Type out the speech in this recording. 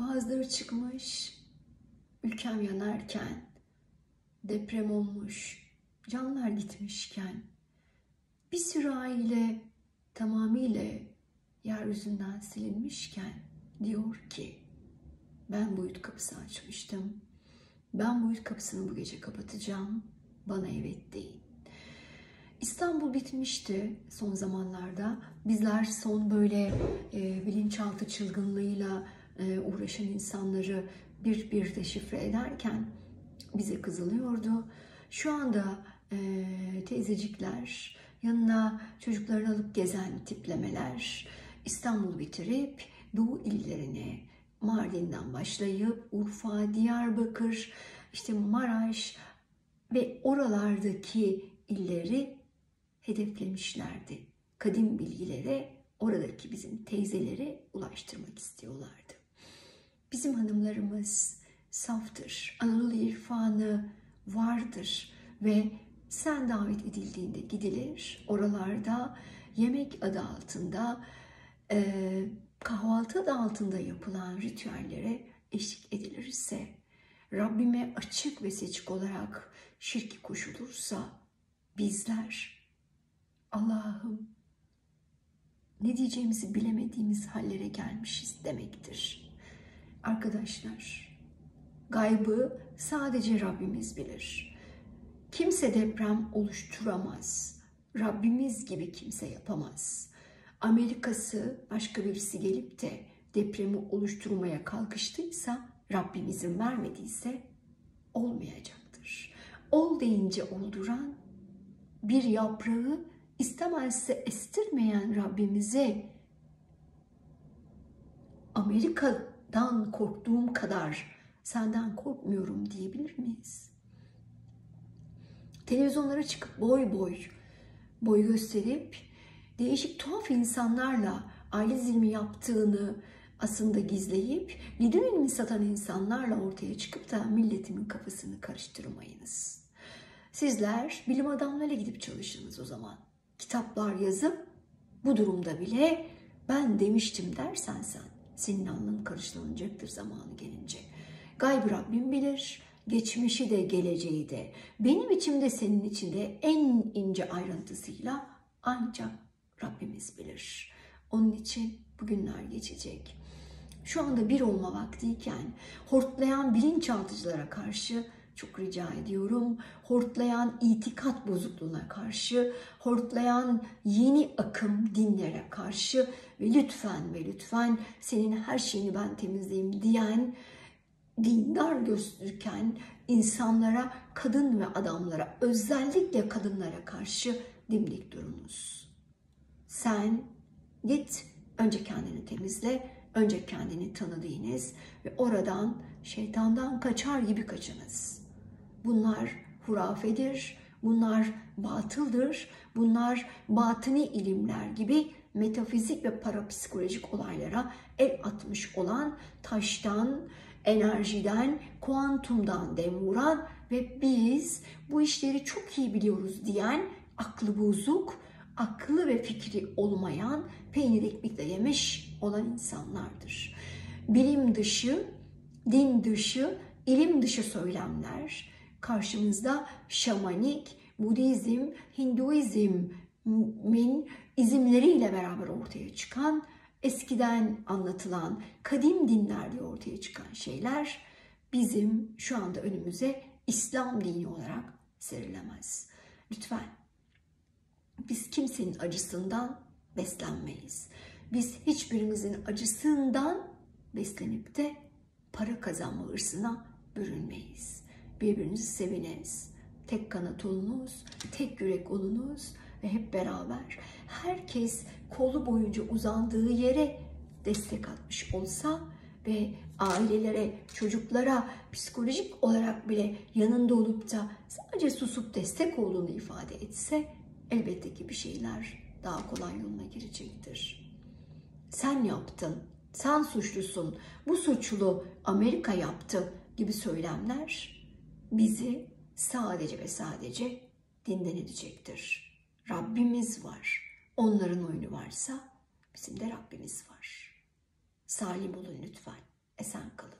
Bazıları çıkmış, ülkem yanarken, deprem olmuş, canlar gitmişken, bir sürü aile tamamıyla yeryüzünden silinmişken diyor ki, ben bu uyut kapısı açmıştım, ben bu uyut kapısını bu gece kapatacağım, bana evet deyin. İstanbul bitmişti son zamanlarda. Bizler son böyle bilinçaltı çılgınlığıyla uğraşan insanları bir deşifre ederken bize kızılıyordu. Şu anda teyzecikler, yanına çocuklarını alıp gezen tiplemeler, İstanbul'u bitirip Doğu illerine, Mardin'den başlayıp Urfa, Diyarbakır, işte Maraş ve oralardaki illeri hedeflemişlerdi. Kadim bilgilere, oradaki bizim teyzelere ulaştırmak istiyorlardı. Bizim hanımlarımız saftır, Anadolu irfanı vardır ve sen davet edildiğinde gidilir. Oralarda yemek adı altında, kahvaltı adı altında yapılan ritüellere eşlik edilirse, Rabbime açık ve seçik olarak şirki koşulursa, bizler Allah'ım ne diyeceğimizi bilemediğimiz hallere gelmişiz demektir. Arkadaşlar, gaybı sadece Rabbimiz bilir. Kimse deprem oluşturamaz. Rabbimiz gibi kimse yapamaz. Amerika'sı başka birisi gelip de depremi oluşturmaya kalkıştıysa, Rabbim izin vermediyse olmayacaktır. Ol deyince olduran, bir yaprağı istemezse estirmeyen Rabbimize Amerika'dan korktuğum kadar senden korkmuyorum diyebilir miyiz? Televizyonlara çıkıp boy gösterip değişik tuhaf insanlarla aile zilmi yaptığını aslında gizleyip lider ilmi satan insanlarla ortaya çıkıp da milletimin kafasını karıştırmayınız. Sizler bilim adamlarıyla gidip çalışınız o zaman. Kitaplar yazıp bu durumda bile ben demiştim dersen senin alnın karışlanacaktır zamanı gelince. Gaybı Rabbim bilir, geçmişi de geleceği de, benim içimde senin içinde en ince ayrıntısıyla ancak Rabbimiz bilir. Onun için bugünler geçecek. Şu anda bir olma vaktiyken hortlayan bilinçaltıcılara karşı çok rica ediyorum, hortlayan itikat bozukluğuna karşı, hortlayan yeni akım dinlere karşı ve lütfen senin her şeyini ben temizleyeyim diyen, dindar gözüken insanlara, kadın ve adamlara, özellikle kadınlara karşı dimdik durunuz. Sen git, önce kendini temizle, önce kendini tanıdığınız ve oradan şeytandan kaçar gibi kaçınız. Bunlar hurafedir, bunlar batıldır, bunlar batıni ilimler gibi metafizik ve parapsikolojik olaylara el atmış olan, taştan, enerjiden, kuantumdan dem vuran ve biz bu işleri çok iyi biliyoruz diyen aklı bozuk, aklı ve fikri olmayan, peynir ekmekle yemiş olan insanlardır. Bilim dışı, din dışı, ilim dışı söylemler karşımızda şamanik, Budizm, Hinduizmin izimleriyle beraber ortaya çıkan, eskiden anlatılan kadim dinlerde ortaya çıkan şeyler bizim şu anda önümüze İslam dini olarak serilemez. Lütfen, biz kimsenin acısından beslenmeyiz. Biz hiçbirimizin acısından beslenip de para kazanma hırsına bürünmeyiz. Birbirinizi seviniz. Tek kanat olunuz, tek yürek olunuz ve hep beraber herkes kolu boyunca uzandığı yere destek atmış olsa ve ailelere, çocuklara psikolojik olarak bile yanında olup da sadece susup destek olduğunu ifade etse, elbette ki bir şeyler daha kolay yoluna girecektir. Sen yaptın, sen suçlusun, bu suçlu Amerika yaptı gibi söylemler bizi sadece ve sadece dinden edecektir. Rabbimiz var. Onların oyunu varsa bizim de Rabbimiz var. Salim olun lütfen. Esen kalın.